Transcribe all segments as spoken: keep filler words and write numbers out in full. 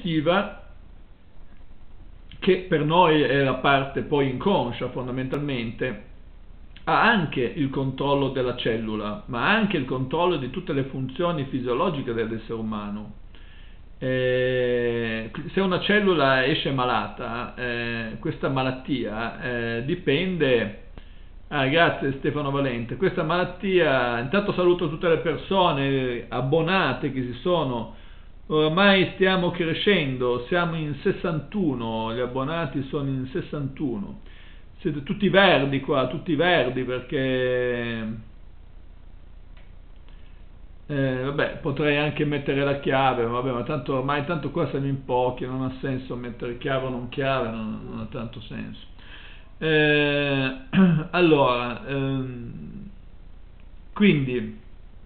emotiva, che per noi è la parte poi inconscia fondamentalmente, ha anche il controllo della cellula, ma anche il controllo di tutte le funzioni fisiologiche dell'essere umano. Eh, se una cellula esce malata, eh, questa malattia eh, dipende... Ah, grazie Stefano Valente. Questa malattia, intanto saluto tutte le persone abbonate che si sono, ormai stiamo crescendo, siamo in sessantuno, gli abbonati sono in sessantuno, siete tutti verdi qua, tutti verdi perché eh, vabbè, potrei anche mettere la chiave, vabbè, ma tanto ormai tanto qua siamo in pochi, non ha senso mettere chiave o non chiave, non, non ha tanto senso. Eh, allora, ehm, quindi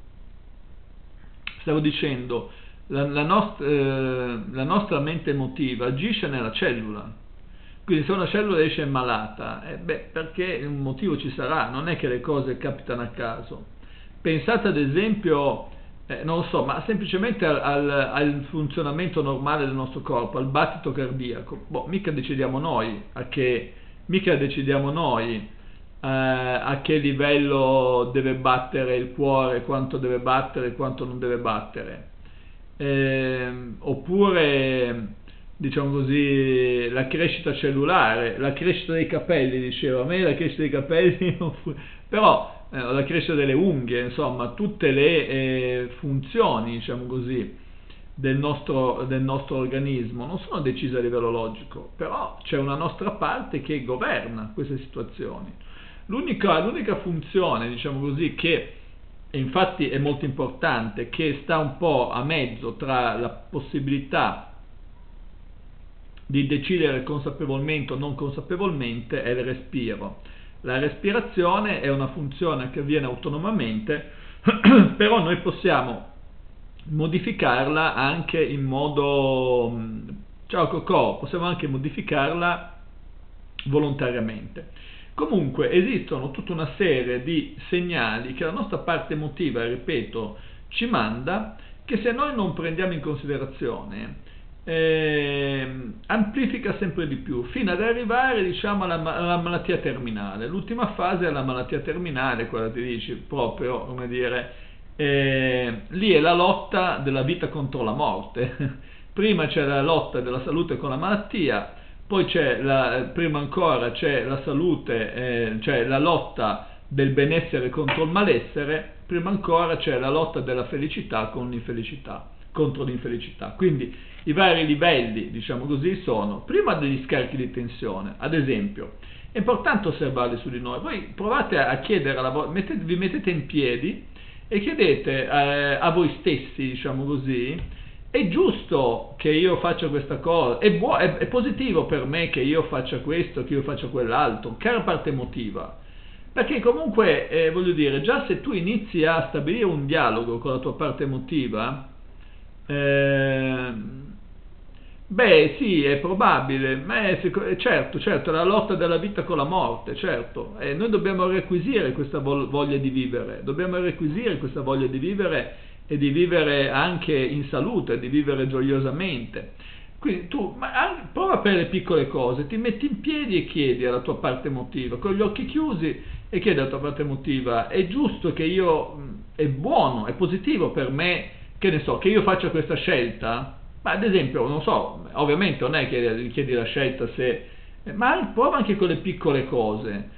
stavo dicendo, la, la, nost- eh, la nostra mente emotiva agisce nella cellula, quindi se una cellula esce malata, eh, beh, perché un motivo ci sarà, non è che le cose capitano a caso. Pensate ad esempio, eh, non lo so, ma semplicemente al, al, al funzionamento normale del nostro corpo, al battito cardiaco. Boh, mica decidiamo noi a che mica decidiamo noi eh, a che livello deve battere il cuore, quanto deve battere, quanto non deve battere, eh, oppure diciamo così la crescita cellulare, la crescita dei capelli, diceva, a me la crescita dei capelli non fu... però eh, la crescita delle unghie, insomma tutte le eh, funzioni, diciamo così, Del nostro, del nostro organismo non sono decise a livello logico, però c'è una nostra parte che governa queste situazioni. L'unica, l'unica funzione, diciamo così, che infatti è molto importante, che sta un po' a mezzo tra la possibilità di decidere consapevolmente o non consapevolmente, è il respiro. La respirazione è una funzione che avviene autonomamente, però noi possiamo modificarla anche in modo, ciao Cocò, possiamo anche modificarla volontariamente. Comunque esistono tutta una serie di segnali che la nostra parte emotiva, ripeto, ci manda, che se noi non prendiamo in considerazione eh, amplifica sempre di più, fino ad arrivare, diciamo, alla, alla malattia terminale. L'ultima fase è la malattia terminale, quella ti dici proprio, come dire, Eh, lì è la lotta della vita contro la morte. Prima c'è la lotta della salute con la malattia, poi c'è la, prima ancora c'è la salute, eh, cioè la lotta del benessere contro il malessere, prima ancora c'è la lotta della felicità con l'infelicità, contro l'infelicità. Quindi i vari livelli, diciamo così, sono prima degli scarichi di tensione. Ad esempio, è importante osservarli su di noi. Voi provate a chiedere alla vo- mettete, vi mettete in piedi e chiedete eh, a voi stessi, diciamo così, è giusto che io faccia questa cosa, è, buo- è, è positivo per me che io faccia questo, che io faccia quell'altro, cara parte emotiva, perché comunque eh, voglio dire, già se tu inizi a stabilire un dialogo con la tua parte emotiva, eh, beh sì, è probabile, ma è, certo, certo, è la lotta della vita con la morte, certo, e noi dobbiamo requisire questa voglia di vivere, dobbiamo requisire questa voglia di vivere e di vivere anche in salute, di vivere gioiosamente. Quindi tu ma anche, prova per le piccole cose, ti metti in piedi e chiedi alla tua parte emotiva, con gli occhi chiusi, e chiedi alla tua parte emotiva, è giusto che io, è buono, è positivo per me, che ne so, che io faccia questa scelta? Ma ad esempio, non so, ovviamente non è che gli chiedi la scelta se... ma prova anche con le piccole cose,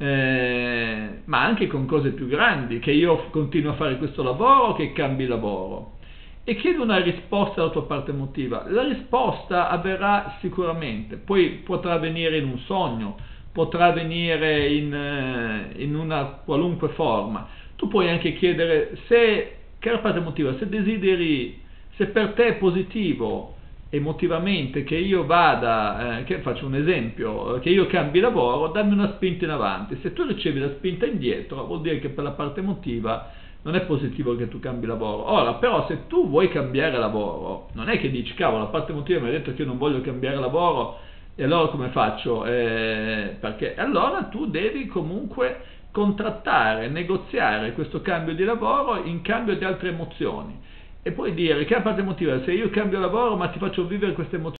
eh, ma anche con cose più grandi, che io continuo a fare questo lavoro o che cambi lavoro. E chiedi una risposta alla tua parte emotiva. La risposta avverrà sicuramente, poi potrà avvenire in un sogno, potrà avvenire in, in una qualunque forma. Tu puoi anche chiedere se, cara parte emotiva, se desideri... se per te è positivo emotivamente che io vada, eh, che faccio un esempio, che io cambi lavoro, dammi una spinta in avanti. Se tu ricevi la spinta indietro, vuol dire che per la parte emotiva non è positivo che tu cambi lavoro. Ora, però, se tu vuoi cambiare lavoro, non è che dici, cavolo, la parte emotiva mi ha detto che io non voglio cambiare lavoro, e allora come faccio? Eh, perché allora tu devi comunque contrattare, negoziare questo cambio di lavoro in cambio di altre emozioni. e puoi dire che è la parte emotiva, se io cambio lavoro ma ti faccio vivere queste emozioni